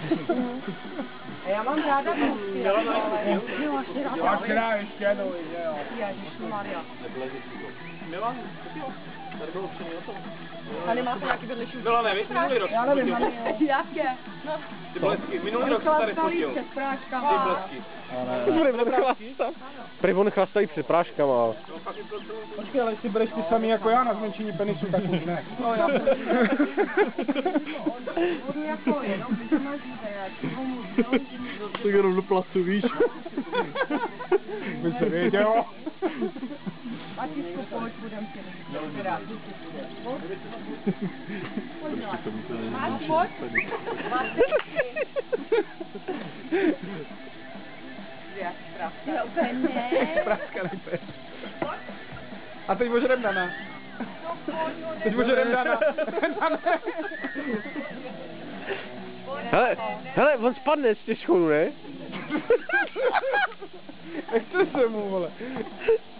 A já mám ráda prostě. A která ještě jednou, že jo. Ježišmarja. Milan, tady bylo upřímně o tom. A nemáte nějaký vedlejší? Bylo ne, minulý rok. Já nevím, Jaké? No. Ty blesky, minulý rok se tady fotil. Ty blesky. Prý on chlastají před práškama. Počkej, ale jestli budeš ty samý jako já na zmenšení penisu, tak už ne. No já budu jako jenom, když to máš Tak jenom do placu, víš? By se vědělo. Matisku, pojď, budem tě vybírat. Pojď. Praskaný pes. A teď ožerem Dana. Teď ožerem Dana. Hele, on spadne z těch schodů, ne? Nechce se mu, vole.